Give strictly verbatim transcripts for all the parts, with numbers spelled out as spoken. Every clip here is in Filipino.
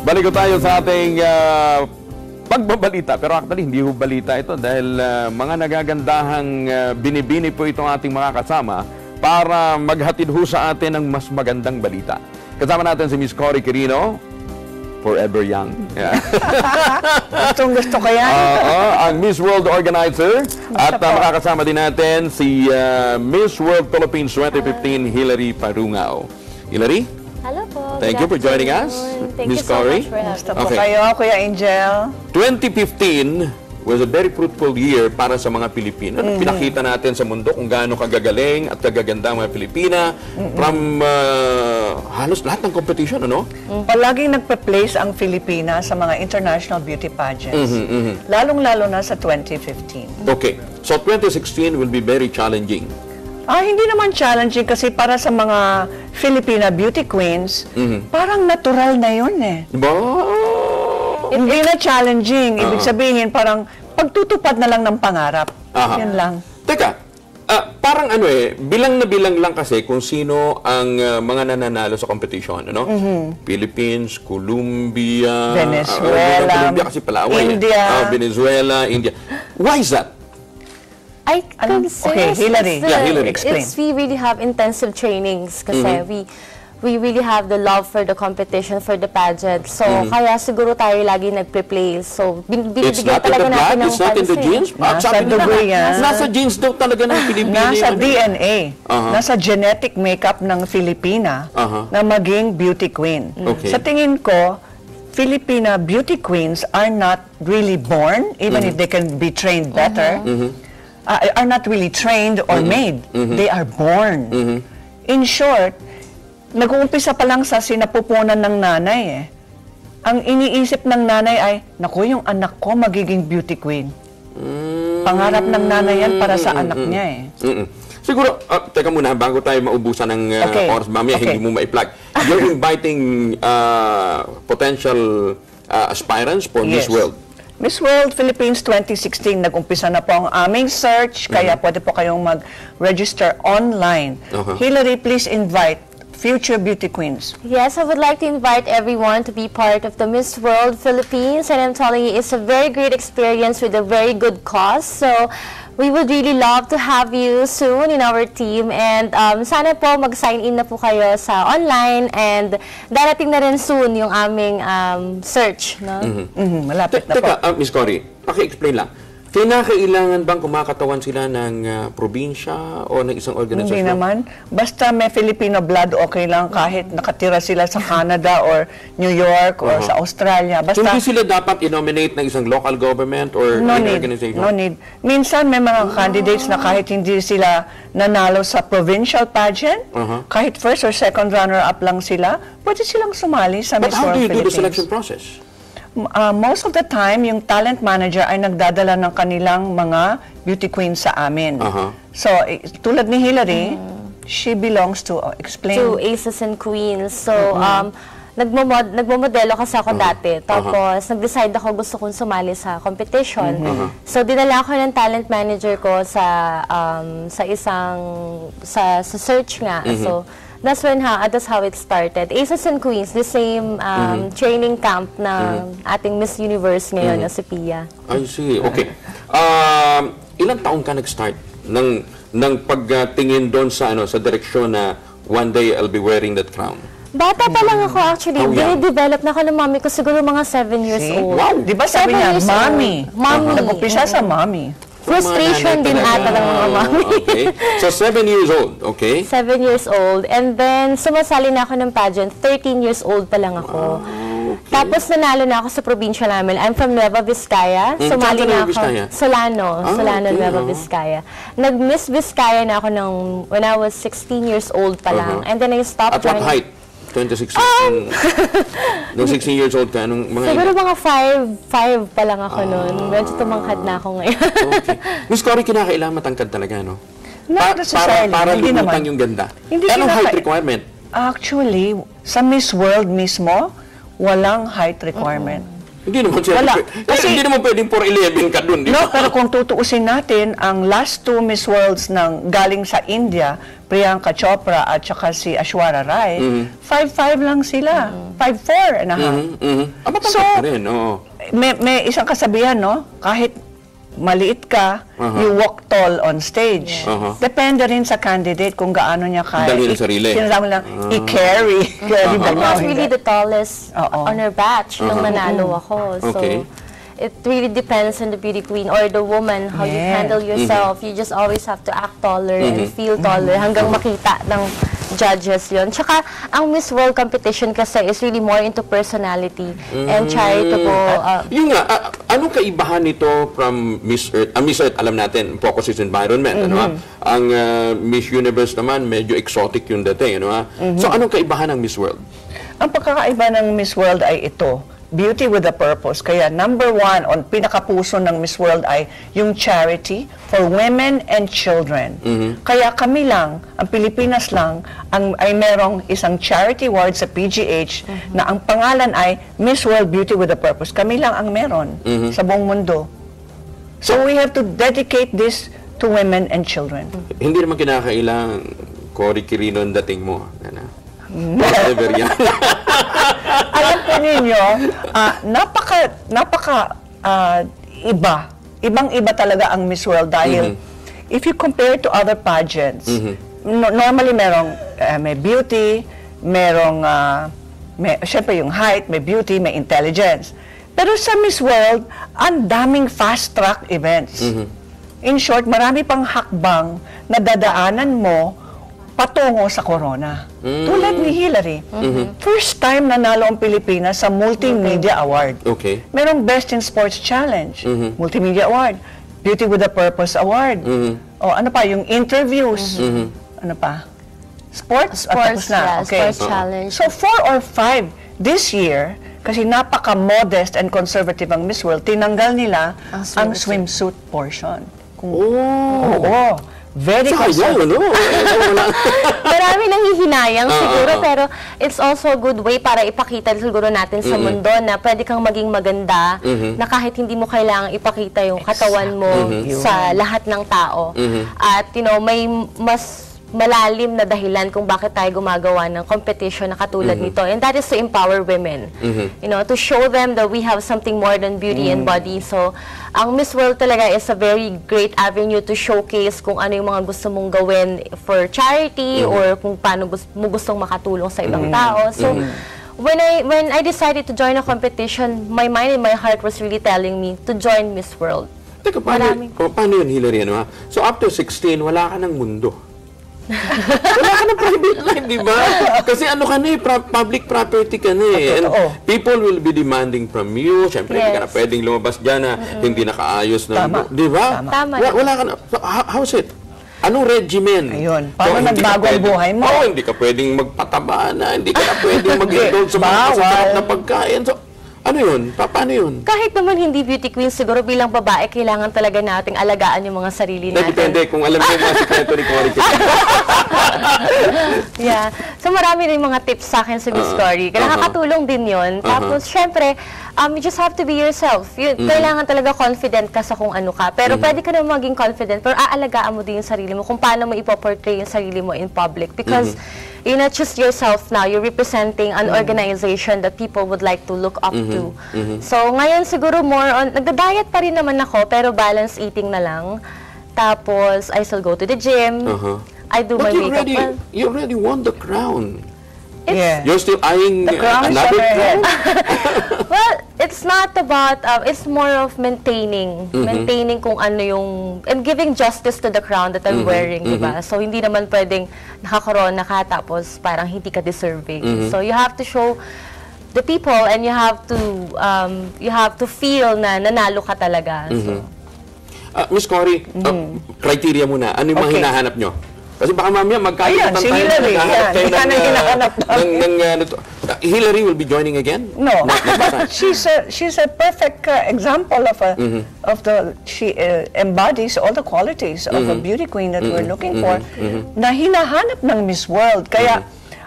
Balik ko tayo sa ating uh, pagbabalita. Pero actually, hindi ho balita ito dahil uh, mga nagagandahang uh, binibini po itong ating mga kasama para maghatid ho sa atin ng mas magandang balita. Kasama natin si Miss Cory Quirino, forever young. Yeah. Gustong gusto ko yan. Uh, uh, ang Miss World Organizer. At uh, makakasama din natin si uh, Miss World Philippines twenty fifteen, Hilary Parungao. Hilary? Hello po. Thank you for joining us, Miss Cory. Gusto po kayo, Kuya Angel. twenty fifteen was a very fruitful year para sa mga Pilipino. Mm-hmm. Pinakita natin sa mundo kung gaano kagagaling at kagaganda ang mga Pilipina mm-hmm. from uh, halos lahat ng competition, ano? Mm-hmm. Palaging nagpa-place ang Filipina sa mga international beauty pageants. Mm-hmm, mm-hmm. Lalong-lalo na sa twenty fifteen. Okay. So twenty sixteen will be very challenging. Ah, hindi naman challenging kasi para sa mga Filipina beauty queens, mm-hmm. parang natural na yun eh. Diba? Hindi na challenging. Ibig uh-huh. sabihin, parang pagtutupad na lang ng pangarap. Uh-huh. Yan lang. Teka, uh, parang ano eh, bilang na bilang lang kasi kung sino ang uh, mga nananalo sa competition, ano? Mm-hmm. Philippines, Colombia, Venezuela, uh, Colombia kasi Palawan, India, uh, Venezuela, India. Why is that? I can say okay, Hilary. Yeah, Hilary. Explain. It's, we really have intensive trainings kasi mm-hmm. we we really have the love for the competition, for the pageant. So, mm-hmm. kaya siguro tayo lagi nagpe-play. So, bin binibigyan talaga natin ng It's not in the genes? Nasa dugo yan. Nasa genes daw talaga ng Pilipina. Nasa D N A. Uh-huh. Nasa genetic makeup ng Filipina uh-huh. na maging beauty queen. Okay. Sa tingin ko, Filipina beauty queens are not really born, even mm-hmm. if they can be trained better, mm-hmm. uh, are not really trained or mm-hmm. made. Mm-hmm. They are born. Mm-hmm. In short, nag-uumpisa pa lang sa sinapupunan ng nanay eh. Ang iniisip ng nanay ay, naku, yung anak ko magiging beauty queen. Mm. Pangarap ng nanay yan para sa anak mm-hmm. niya eh. Mm-hmm. Siguro, uh, teka muna, bago tayo maubusan ng uh, okay. oras, mamaya okay. hindi mo ma-plug. You're inviting uh, potential uh, aspirants for yes. Miss World. Miss World Philippines twenty sixteen, nag-umpisa na po ang aming search, mm-hmm. kaya pwede po kayong mag-register online. Uh-huh. Hilary, please invite future beauty queens. Yes, I would like to invite everyone to be part of the Miss World Philippines, and I'm telling you, it's a very great experience with a very good cause. So, we would really love to have you soon in our team, and um, sana po mag-sign in na po kayo sa online, and darating na rin soon yung aming um, search. No? Mm-hmm. Mm-hmm. Malapit na Teka, po. Uh, Miss Cory, paki-explain lang. Kinakailangan bang kumakatawan sila ng uh, probinsya o ng isang organisasyon? Hindi naman. Basta may Filipino blood, okay lang kahit nakatira sila sa Canada or New York or uh-huh. sa Australia. Basta, so, hindi sila dapat i-nominate ng isang local government or no any need, organization? No need. Minsan may mga candidates na kahit hindi sila nanalo sa provincial pageant, uh-huh. kahit first or second runner-up lang sila, pwede silang sumali sa Miss World Philippines. But how do you do the selection process? Uh, most of the time, yung talent manager ay nagdadala ng kanilang mga beauty queens sa amin. Uh-huh. So, eh, tulad ni Hilary, mm. she belongs to, uh, explain. To Aces and Queens. So, mm-hmm. um, nagmamod nagmamodelo kasi ako uh-huh. dati. Tapos, uh-huh. nag-decide ako gusto kong sumali sa competition. Uh-huh. So, dinala ako ng talent manager ko sa um, sa isang, sa, sa search nga. Mm-hmm. So, that's when how that's how it started. Aces and Queens, the same um, mm-hmm. training camp na mm-hmm. ating Miss Universe ngayon mm-hmm. na si Pia. I see. Okay. Um, ilang taon ka nag-start ng ng pagtingin doon sa ano sa direksyon na one day I'll be wearing that crown? Bata pa lang ako actually. Oh, yeah. Dine-develop na ako ng mami ko siguro mga seven years See? old. Wow! Di ba sabi niya, mommy? Mommy. Uh-huh. Nag-umpisa sa mommy. Frustration din ata ng mga mami. Okay. So, seven years old, okay? Seven years old. And then, sumasali na ako ng pageant. thirteen years old pa lang ako. Wow, okay. Tapos, nanalo na ako sa probinsya namin. I'm from Nueva Vizcaya. Mm, Sumali na ako. Vizcaya? Solano. Ah, Solano, okay, Nueva oh. Vizcaya. Nag-Miss Vizcaya na ako ng, when I was sixteen years old pa lang. Uh-huh. And then, I stopped. At what height? twenty sixteen. Um, Nung sixteen years old ka, anong mga siguro mga five, five pa lang ako ah, noon. Medyo tumangkad na ako ngayon. Okay. Miss Cory, kinakailangan matangkad talaga, no? Not pa para para lumutan yung ganda. Hindi anong height requirement? Actually, sa Miss World mismo, walang height requirement. Mm-hmm. Hindi naman siya. Wala. Kasi hindi naman pwedeng four eleven ka dun, di No, ba? pero kung tutuusin natin, ang last two Miss Worlds ng galing sa India, Priyanka Chopra at saka si Aishwarya Rai, five five lang sila. five four and a half. Mhm. Ah, matangkad So, pa rin, oo. May, may isang kasabihan, no? Kahit maliit ka, Uh-huh. you walk tall on stage. Uh-huh. Depende rin sa candidate kung gaano niya kaya. Dali ng sarili. Sinasabi lang, i-carry. Carry ba I niya? was really the tallest Oo. on our batch nung nanalo ako. So, Okay. it really depends on the beauty queen or the woman, how you Yeah. handle yourself. You just always have to act taller and feel taller hanggang makita ng judges yon. Tsaka, ang Miss World competition kasi is really more into personality and charitable. Uh, Yung nga, ah, anong kaibahan nito from Miss Earth? Ah, Miss Earth, alam natin, focus is environment, ano ha? Ang ah, Miss Universe naman, medyo exotic yung dating, ano ha? So, anong kaibahan ng Miss World? Ang pagkakaiba ng Miss World ay ito, beauty with a purpose. Kaya number one on pinakapuso ng Miss World ay yung charity for women and children. Kaya kami lang, ang Pilipinas lang, ang, ay merong isang charity award sa P G H na ang pangalan ay Miss World Beauty with a Purpose. Kami lang ang meron sa buong mundo. So we have to dedicate this to women and children. Hindi naman kinakailang Cory Quirino ang dating mo. Ano? Whatever yan. Alam po ninyo, ah, napaka, napaka ah, iba. Ibang-iba talaga ang Miss World dahil if you compare to other pageants, no- normally merong eh, may beauty, merong, ah, may, syempre yung height, may beauty, may intelligence. Pero sa Miss World, ang daming fast-track events. In short, marami pang hakbang na dadaanan mo patungo sa corona. Tulad ni Hillary. First time nanalo ang Pilipinas sa Multimedia Award. Okay. Merong Best in Sports Challenge, Multimedia Award, Beauty with a Purpose Award. O ano pa, yung interviews. Ano pa? Sports? Ah, tapos sports, na. yeah, Okay. sports challenge. So four or five this year, kasi napaka-modest and conservative ang Miss World, tinanggal nila Ang ang swimsuit. swimsuit portion. Kung, Oh! Oo. Very Sayang, conservative. ano? Eh, wala. Marami nang hihinayang Ah, siguro, ah, ah. pero it's also a good way para ipakita siguro natin sa mundo na pwede kang maging maganda, na kahit hindi mo kailangang ipakita yung katawan mo sa lahat ng tao. At, you know, may mas malalim na dahilan kung bakit tayo gumagawa ng competition na katulad nito. And that is to empower women. You know, to show them that we have something more than beauty and body. So, ang Miss World talaga is a very great avenue to showcase kung ano yung mga gusto mong gawin for charity or kung paano gusto, mo gustong makatulong sa ibang tao. So, when I when I decided to join a competition, my mind and my heart was really telling me to join Miss World. Teka, paano, Maraming- pa- paano yun, Hillary? Ano, ha? So, after sixteen, wala ka ng mundo. Wala ka ng private life, di ba? Kasi ano ka na eh, pra- public property ka na eh. And Totoo. people will be demanding from you. Siyempre, hindi ka na Yes. pwedeng lumabas dyan na hindi nakaayos na. Tama. Di ba? Tama. Wa- Wala ka na. So, how- how's it? Anong regimen? Ayun. Paano hindi ka nagbago ang pwedeng- buhay mo? Oo, hindi ka pwedeng magpataba na. Hindi ka na pwedeng mag-indulge sa mga Bawal. masasarap na pagkain. So, ano yun? Pa- paano yun? Kahit naman hindi beauty queen, siguro bilang babae, kailangan talaga nating alagaan yung mga sarili Na, natin. depende kung alam mo yung mga sikreto ni Cory. Yeah. So marami rin mga tips sa akin sa Miss Uh-huh. Cory. Kaya nakakatulong din yun. Tapos, syempre, um, you just have to be yourself. Yun, Kailangan talaga confident ka sa kung ano ka. Pero pwede ka naman maging confident, pero aalagaan mo din yung sarili mo kung paano mo ipoportray yung sarili mo in public. Because you're not just yourself now, you're representing an organization that people would like to look up to. So ngayon siguro more on, nagda-diet pa rin naman ako, pero balance eating na lang. Tapos, I still go to the gym. Uh-huh. I do But my you makeup. already, well. you already won the crown. Yeah. You're still eyeing The crown is another on her crown? head. Well, it's not about, um, it's more of maintaining. Maintaining kung ano yung, and giving justice to the crown that I'm wearing, di ba? So, hindi naman pwedeng nakakorona ka tapos parang hindi ka deserving. So, you have to show the people and you have to, um, you have to feel na nanalo ka talaga. So, Ah, Miss Cory, ah, criteria muna. Ano yung mga Okay. hinahanap nyo? Kasi baka mamaya magkalimutan Ayan, si tayo. Hillary, naghahanap yan. tayo Yan ng, ang ah, hinahanap ng, ng, ah, ano to. Ah, Hillary will be joining again? No, Not next time. but she's a she's a perfect uh, example of a of the she uh, embodies all the qualities of a beauty queen that we're looking for na hinahanap ng Miss World. Kaya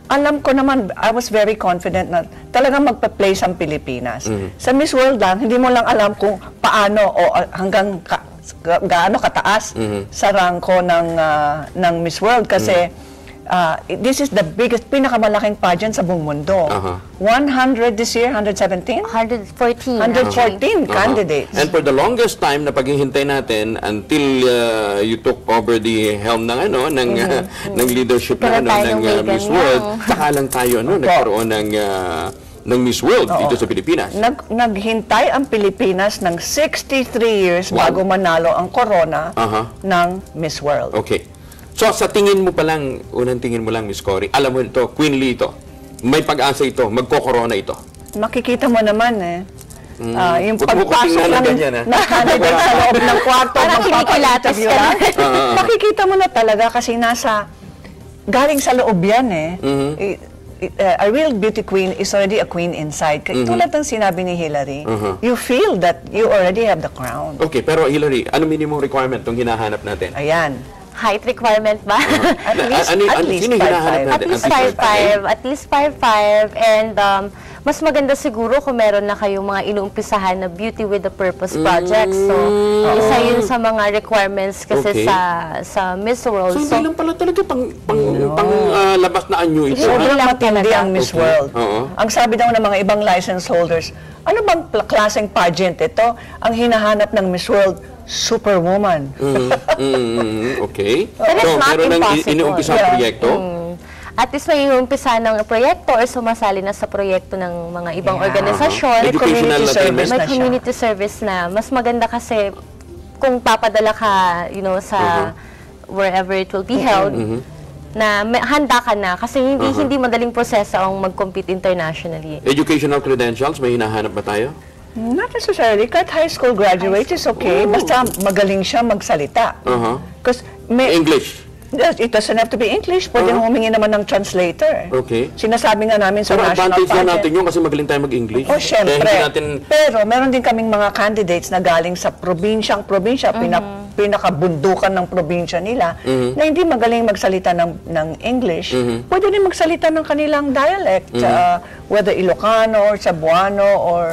alam ko naman, I was very confident na talagang magpa-place ang Pilipinas. Sa Miss World lang, hindi mo lang alam kung paano o uh, hanggang ka, ga- gaano kataas sa rangko ng, uh, ng Miss World. Kasi uh, this is the biggest, pinakamalaking pageant sa buong mundo. Uh-huh. one hundred this year, one hundred seventeen? one hundred fourteen. one hundred fourteen Uh-huh. candidates. And for the longest time na paghihintay natin until uh, you took over the helm ng ano ng uh, ng leadership na ano Kaya tayo ng ng uh, Megan Miss Yang. World, saka lang tayo ano nagkaroon ng uh, ng Miss World dito sa Pilipinas. Nag, naghintay ang Pilipinas ng sixty-three years Wow. bago manalo ang corona Aha. ng Miss World. Okay. So sa tingin mo pa lang, unang tingin mo lang Miss Cory, alam mo ito, queenly ito. May pag-asa ito, magko-corona ito. Makikita mo naman eh. Ah, yung Huwag mo ko pagpasok tingnan na ng, ganyan, ha? ng candidate sa loob ng kwarto, Parang kinikilatis magpapa-interview ka lang, Ah, makikita mo na talaga kasi nasa, galing sa loob yan eh. Mm-hmm. I- i- uh, a real beauty queen is already a queen inside. Kaya Mm-hmm. Tulad ng sinabi ni Hillary, you feel that you already have the crown. Okay, pero Hillary, ano minimum requirement itong hinahanap natin? Ayan. Height requirement ba? At least, ano, at ano, least sino hinahanap five five. natin? At least At least five five. At least five five. And um, mas maganda siguro kung meron na kayong mga inuumpisahan na Beauty with a Purpose project. So, isa yun sa mga requirements kasi Okay. sa sa Miss World. So, So, hindi lang pala talaga pang, pang, pang ah, labas na anyo ito. Sobrang lang matindi talaga. ang Miss Okay. World. Oo. Ang sabi daw ng mga ibang license holders, ano bang pla- klaseng pageant ito? Ang hinahanap ng Miss World, superwoman. Mm, mm, mm, okay. But it's So, not meron ng impossible. inuumpisa Yeah. proyekto. at least may iumpisa ng proyekto or sumasali na sa proyekto ng mga ibang Yeah. organisasyon. Uh-huh. Educational community na din, service eh? May na siya. community service na. Mas maganda kasi kung papadala ka, you know, sa wherever it will be held, na may, handa ka na. Kasi hindi hindi madaling proseso ang mag-compete internationally. Educational credentials, may hinahanap ba tayo? Not necessarily. Kahit high school graduate is okay. Basta magaling siya magsalita. Uh-huh. Because may... English. Yes, it doesn't have to be English. Pwede Uh-huh. humingi naman ng translator. Okay. Sinasabi nga namin sa Pero national advantage na pageant. natin yun kasi magaling tayo mag-English. Oh, Kaya syempre. hindi natin... Pero meron din kaming mga candidates na galing sa probinsyang probinsya, pina, pinakabundukan ng probinsya nila, na hindi magaling magsalita ng, ng English. Pwede din magsalita ng kanilang dialect, uh, whether Ilocano or Cebuano or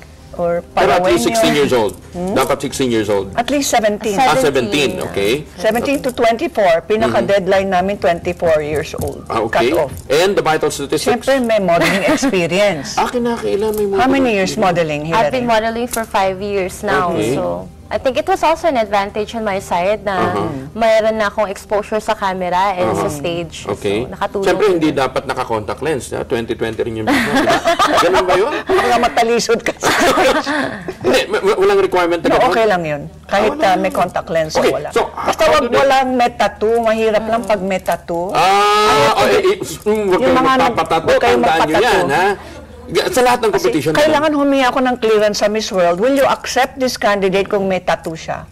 or Pero at least Palawenyo. sixteen years old. Dapat sixteen years old. At least seventeen. Ah, seventeen. seventeen. Okay. seventeen to twenty-four, pinaka-deadline namin twenty-four years old. Ah, okay. Cut off. And the vital statistics? Siyempre, may modeling experience. Ah, kinakailan may mga... How many years modeling, I've been Hillary? modeling for five years now. Okay. So, I think it was also an advantage on my side na mayroon na akong exposure sa camera and sa stage. Okay. So, nakatulong. Siyempre, hindi dapat naka-contact lens. Ha? twenty twenty rin yung business, di ba? Ganun ba yun? Mga matalisod ka. Hindi, ma- ma- walang requirement No, talaga. okay lang yun. Kahit Ah, wala uh, lang. may contact lens Okay, o wala. so, Basta how wag do they- walang may tattoo. Mahirap lang pag may tattoo. Ah, oh, eh, eh, mm, huwag Yung kayong mga nag- magpapatato. huwag kayong Tandaan nyo yan, magpatato. ha? Ga- Sa lahat ng Kasi competition. kailangan humingi ako ng clearance sa Miss World. Will you accept this candidate kung may tattoo siya?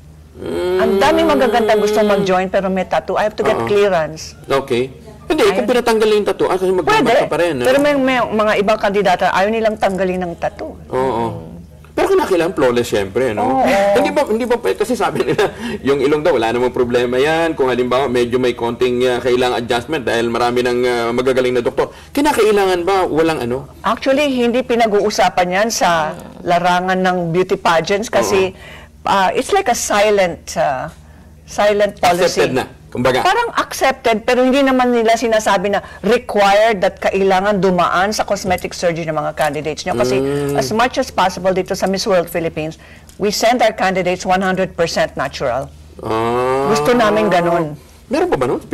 Ang daming magaganda gusto mag-join pero may tattoo. I have to get clearance. Okay. Hindi, kung pinatanggal yung tattoo, ah, kasi Pwede. magbabat ka pa rin. ha? Pero may, may mga ibang kandidata, ayaw nilang tanggalin ng tattoo. Oo. Pero kinakailangan flawless siyempre, no? Hindi ba, hindi ba, kasi sabi nila, yung ilong daw, wala namang problema yan. Kung halimbawa, medyo may konting uh, kailangang adjustment dahil marami ng uh, magagaling na doktor. Kinakailangan ba walang ano? Actually, hindi pinag-uusapan yan sa larangan ng beauty pageants kasi uh, it's like a silent uh, silent policy. Accepted na, kumbaga. Parang accepted, pero hindi naman nila sinasabi na required that kailangan dumaan sa cosmetic surgery ng mga candidates nyo. Kasi as much as possible dito sa Miss World Philippines, we send our candidates one hundred percent natural. Ah. Gusto namin ganun. Meron pa ba nun?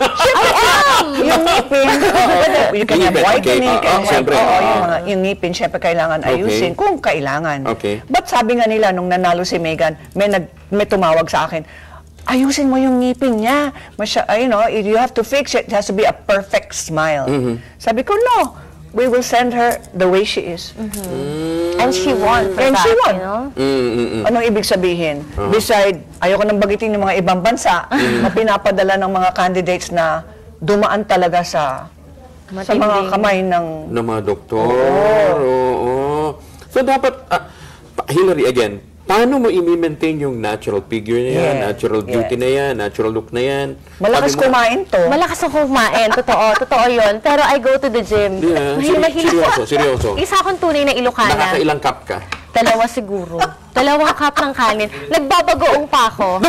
Yung ngipin, you can Yung have ngipin, whitening, okay. you can Ah, ah, have, siyempre. oo, Ah. yung, mga, yung ngipin, syempre kailangan Okay. ayusin, kung kailangan. Okay. But sabi nga nila, nung nanalo si Megan, may, nag, may tumawag sa akin, ayusin mo yung ngipin niya. Masya, you know, you have to fix it. It has to be a perfect smile. Sabi ko, no. We will send her the way she is. And she won for And that, she won. you know? Mm, mm, mm. Anong ibig sabihin? Beside, ayoko nang bagitin ng mga ibang bansa na pinapadala ng mga candidates na dumaan talaga sa sa mga Matinding. kamay ng... ng mga doktor. Oo. So dapat, ah, pa- Hillary, again, paano mo i-maintain yung natural figure na yan, Yeah. natural beauty Yes. na yan, natural look na yan? Malakas Sabi mo, kumain to. Malakas ako kumain, totoo, totoo yun. Pero I go to the gym. Yeah, Mahilig- seri- mahilig seryoso, ako- seryoso. Isa akong tunay na Ilocana. Nakakailang cup ka? Dalawa siguro. Dalawang cup ng kanin. Nagbabagoong pa ako.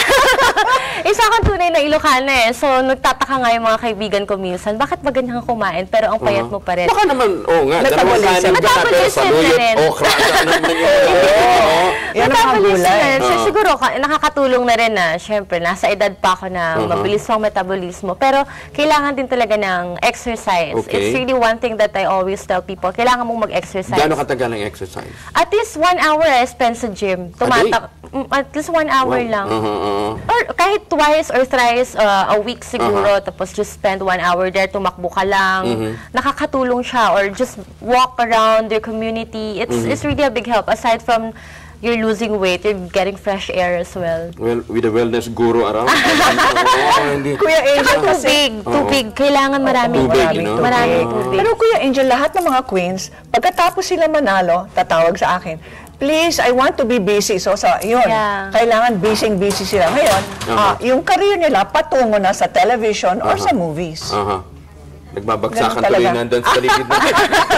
Isa akong tunay na Ilocana eh. So, nagtataka nga yung mga kaibigan ko minsan, bakit ba ganyan ka kumain pero ang payat mo pa rin? Baka naman, oo nga, dalawang Metabolism. kanin ka na, pero Metabolism saluyot, na rin. okra, saan naman yung ano? Yan ang mga Metabolism gulay. na. So, Oo. siguro, ka- nakakatulong na rin na, syempre, nasa edad pa ako na mabilis ang metabolismo. Pero, kailangan din talaga ng exercise. Okay. It's really one thing that I always tell people. Kailangan mong mag-exercise. Gaano katagal ang exercise? At least one hour I spend sa gym. Tumatak. Mm, At least one hour lang. Uh-huh, uh-huh. Or kahit twice or thrice uh, a week siguro, tapos just spend one hour there, tumakbo ka lang. Nakakatulong siya. Or just walk around your community. It's it's really a big help. Aside from you're losing weight, you're getting fresh air as well. Well, with a wellness guru around. Oo, hindi. Kuya Angel Saka kasi... tubig. Tubig. Kailangan maraming Tubig, tubig. no? Maraming Ah. tubig. Pero Kuya Angel, lahat ng mga queens, pagkatapos sila manalo, tatawag sa akin, please, I want to be busy. So, sa yun, Yeah. kailangan busy-busy sila. Ngayon, ah, yung career nila patungo na sa television or sa movies. Aha. Nagbabagsakan Ganun tuloy talaga. nandun sa paligid natin.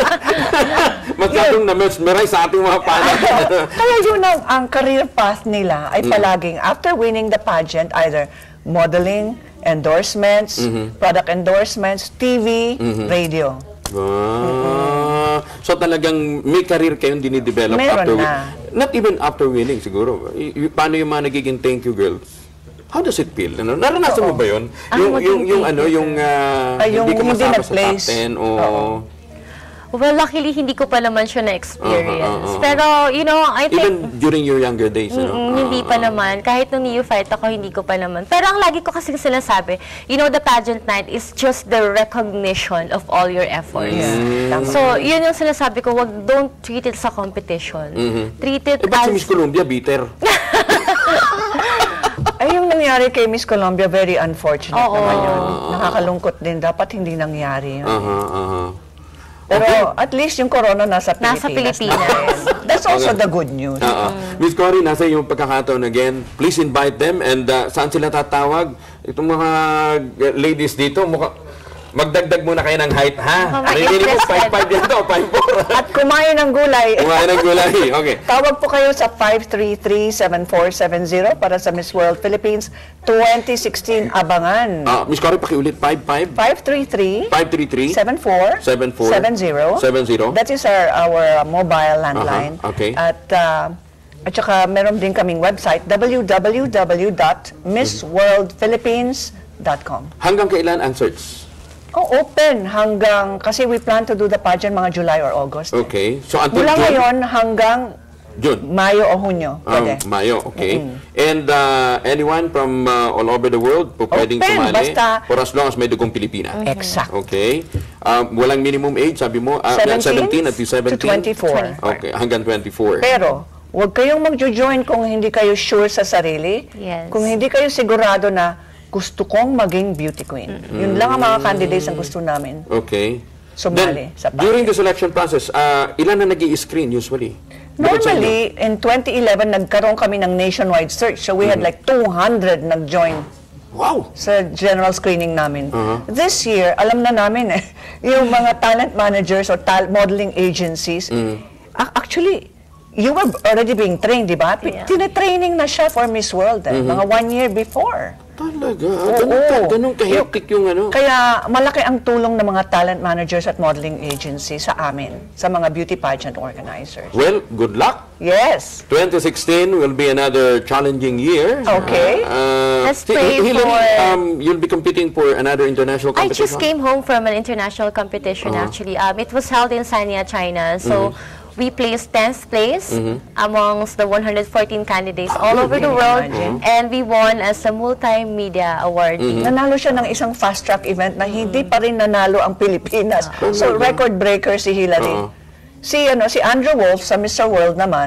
Masyadong na-mesmerize sa ating mga panak. Kaya yun ang, ang career path nila ay palaging after winning the pageant, either modeling, endorsements, product endorsements, T V, radio. Ah, so talagang may career kayong dinidevelop Meron after win- na. Not even after winning siguro. I- y- paano yung mga nagiging thank you girls? How does it feel? Ano? Naranasan mo ba yun? Ah, Yung, maging yung, yung thank ano, you yung ah, Ay, yung hindi ka hindi masama sa top nag-place. ten o... Oo. Well, luckily, hindi ko pa naman siya na-experience. Uh-huh, uh-huh. Pero, you know, I think... Even during your younger days, ano? Mm, hindi pa naman. Kahit nung neophyte ako, hindi ko pa naman. Pero ang lagi ko kasi sinasabi, you know, the pageant night is just the recognition of all your efforts. Yeah. So, yun yung sinasabi ko, wag, don't treat it sa competition. Treat it Eh, ba't si as... Miss Columbia bitter? Ay, yung nangyari kay Miss Colombia, very unfortunate Oo. naman yun. Nakakalungkot din. Dapat hindi nangyari yun. Aha, aha. Pero at least yung corona nasa Pilipinas. Nasa Pilipinas. na rin. That's also the good news. Oo. Miss Cory, nasa yung pagkakataon again. Please invite them and uh, saan sila tatawag? Itong mga uh, ladies dito, mukha, magdagdag muna kayo ng height, ha? Oh, May minimum five five dito, five four. At kumain ng gulay. Kumain ng gulay. Okay. Tawag po kayo sa five three three, seven four seven zero para sa Miss World Philippines twenty sixteen abangan. Ah, Miss Cory, pakiulit. five five five three three, five three three seven four seven four seven zero. seven zero. That is our our uh, mobile landline. Aha, okay. At uh, at saka meron din kaming website w w w dot miss world philippines dot com. Hanggang kailan ang search? Oh, open hanggang kasi we plan to do the pageant mga July or August. Okay. So until Mula June? ngayon hanggang June. Mayo o Hunyo. Um, Pwede. Mayo, okay. And uh, anyone from uh, all over the world po pwedeng Open, sumali basta- for as long as may dugong Pilipina. Exact. Okay. Um, walang minimum age, sabi mo? Uh, seventeen at least seventeen? to twenty-four. Okay, hanggang twenty-four. Pero, huwag kayong magjo-join kung hindi kayo sure sa sarili. Yes. Kung hindi kayo sigurado na gusto kong maging beauty queen. Yun lang ang mga candidates ang gusto namin. Okay. Sumali Then, sa pageant. during the selection process, uh, ilan na nag-i-screen usually? Bukod sa inyo? Normally, in twenty eleven, nagkaroon kami ng nationwide search. So we had like two hundred nag-join Wow! sa general screening namin. Uh-huh. This year, alam na namin eh, yung mga talent managers or tal- modeling agencies, ac- actually, you were already being trained, di ba? Yeah. Tine-training na siya for Miss World, eh, mga one year before. Talaga? Ah, ganun, ka, ganun kahektik yung ano? Kaya malaki ang tulong ng mga talent managers at modeling agencies sa amin, sa mga beauty pageant organizers. Well, good luck. Yes. twenty sixteen will be another challenging year. Okay. Uh, Let's Hi- pray Hillary, for- um, you'll be competing for another international I competition. just came home from an international competition, actually. Um, it was held in Sanya, China. So, we placed tenth place amongst the one hundred fourteen candidates all over the world. imagine. And we won as a multimedia awardee. Nanalo siya ng isang fast track event na hindi pa rin nanalo ang Pilipinas. So record breaker si Hillary. Oo. Si ano si Andrew Wolf sa Mister World naman,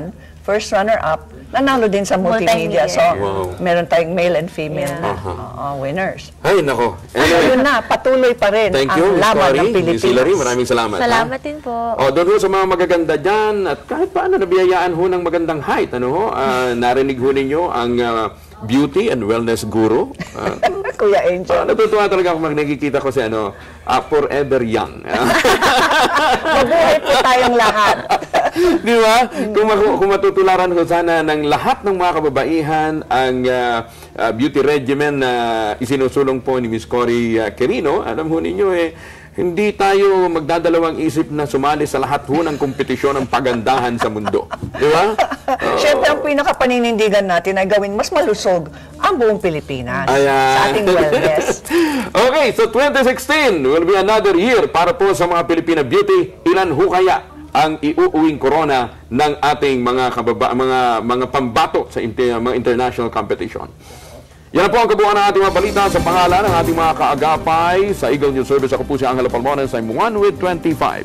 first runner-up, nanalo din sa multimedia. Multimedia. So, Wow. meron tayong male and female Yeah. na Aha. oo, winners. Ay, nako. So, yun na, patuloy pa rin Thank ang you, Miss laban Cory, ng Miss Pilipinas. Hillary. Maraming salamat. ha? Salamat din po. O, doon ho sa mga magaganda dyan, at kahit paano nabiyayaan ho ng magandang height, ano ho, ah, narinig ho ninyo ang ah, beauty and wellness guru. Ah, Kuya ah, Angel. natutuwa talaga ako pag nakikita ko si ano, ah, forever young. Mabuhay po tayong lahat. Di ba? Kung, maku- kung matutularan ko sana ng lahat ng mga kababaihan ang ah, ah, beauty regimen na isinusulong po ni Miss Cory ah, Quirino, alam ho ninyo eh, hindi tayo magdadalawang isip na sumali sa lahat ho ng kompetisyon ng pagandahan sa mundo. Di ba? Siyempre, ang pinakapaninindigan natin ay gawin mas malusog ang buong Pilipinas Ayan. sa ating wellness. Okay, so twenty sixteen will be another year para po sa mga Pilipina beauty. Ilan ho kaya ang iuuwing corona ng ating mga kababa, mga mga pambato sa inter- mga international competition? Yan po ang kabuuan ng ating mga balita sa pangalan ng ating mga kaagapay sa Eagle News Service. Ako po si Angelo Palmones. I'm one with twenty-five.